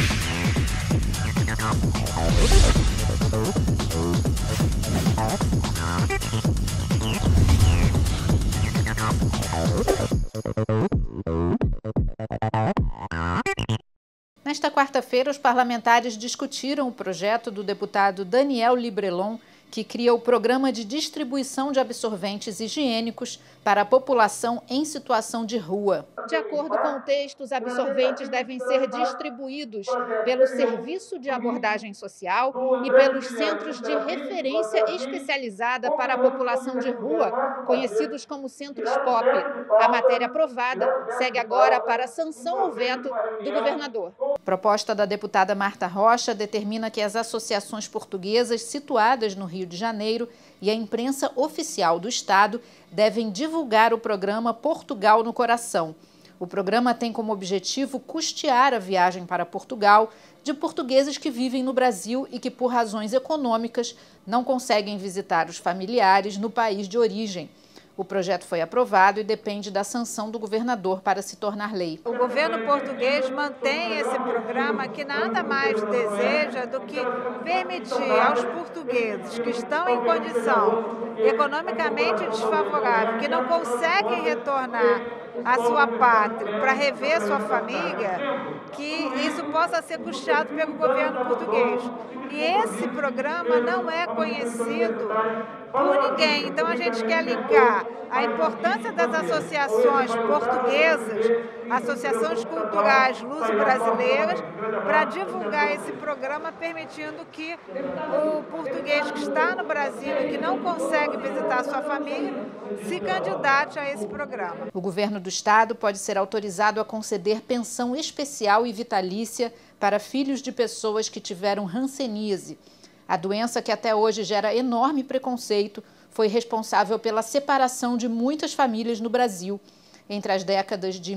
Nesta quarta-feira, os parlamentares discutiram o projeto do deputado Daniel Librelon, que cria o Programa de Distribuição de Absorventes Higiênicos para a população em situação de rua. De acordo com o texto, os absorventes devem ser distribuídos pelo Serviço de Abordagem Social e pelos Centros de Referência Especializada para a População de Rua, conhecidos como Centros POP. A matéria aprovada segue agora para a sanção ou veto do governador. A proposta da deputada Marta Rocha determina que as associações portuguesas situadas no Rio de Janeiro e a imprensa oficial do Estado devem divulgar o programa Portugal no Coração. O programa tem como objetivo custear a viagem para Portugal de portugueses que vivem no Brasil e que, por razões econômicas, não conseguem visitar os familiares no país de origem. O projeto foi aprovado e depende da sanção do governador para se tornar lei. O governo português mantém esse programa que nada mais deseja do que permitir aos portugueses que estão em condição economicamente desfavorável, que não conseguem retornar à sua pátria para rever sua família, que isso possa ser custeado pelo governo português. E esse programa não é conhecido por ninguém. Então a gente quer linkar a importância das associações portuguesas, associações culturais luso-brasileiras, para divulgar esse programa, permitindo que o português que está no Brasil e que não consegue visitar sua família se candidate a esse programa. O governo do estado pode ser autorizado a conceder pensão especial e vitalícia para filhos de pessoas que tiveram hanseníase. A doença, que até hoje gera enorme preconceito, foi responsável pela separação de muitas famílias no Brasil. Entre as décadas de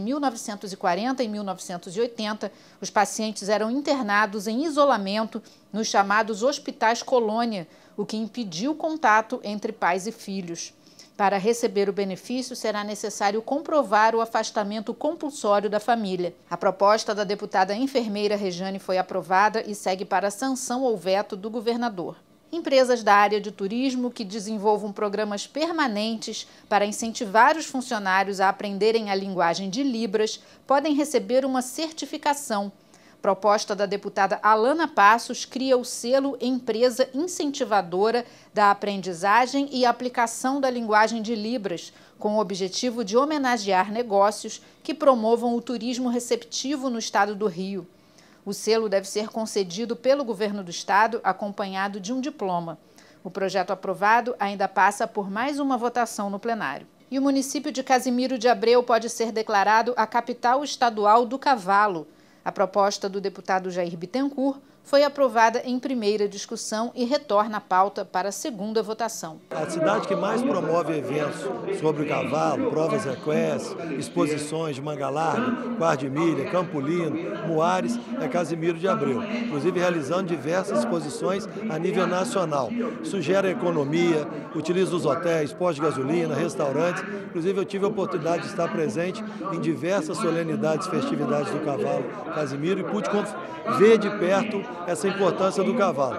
1940 e 1980, os pacientes eram internados em isolamento nos chamados hospitais colônia, o que impediu o contato entre pais e filhos. Para receber o benefício, será necessário comprovar o afastamento compulsório da família. A proposta da deputada enfermeira Rejane foi aprovada e segue para a sanção ou veto do governador. Empresas da área de turismo que desenvolvam programas permanentes para incentivar os funcionários a aprenderem a linguagem de Libras podem receber uma certificação. Proposta da deputada Alana Passos cria o selo Empresa Incentivadora da Aprendizagem e Aplicação da Linguagem de Libras, com o objetivo de homenagear negócios que promovam o turismo receptivo no estado do Rio. O selo deve ser concedido pelo governo do estado, acompanhado de um diploma. O projeto aprovado ainda passa por mais uma votação no plenário. E o município de Casimiro de Abreu pode ser declarado a capital estadual do cavalo. A proposta do deputado Jair Bittencourt foi aprovada em primeira discussão e retorna à pauta para a segunda votação. A cidade que mais promove eventos sobre o cavalo, provas equestres, exposições de manga larga, quarto de milha, Campolino, Muares, é Casimiro de Abreu, inclusive realizando diversas exposições a nível nacional. Isso gera economia, utiliza os hotéis, postos de gasolina, restaurantes. Inclusive eu tive a oportunidade de estar presente em diversas solenidades e festividades do cavalo Casimiro e pude ver de perto essa importância do cavalo.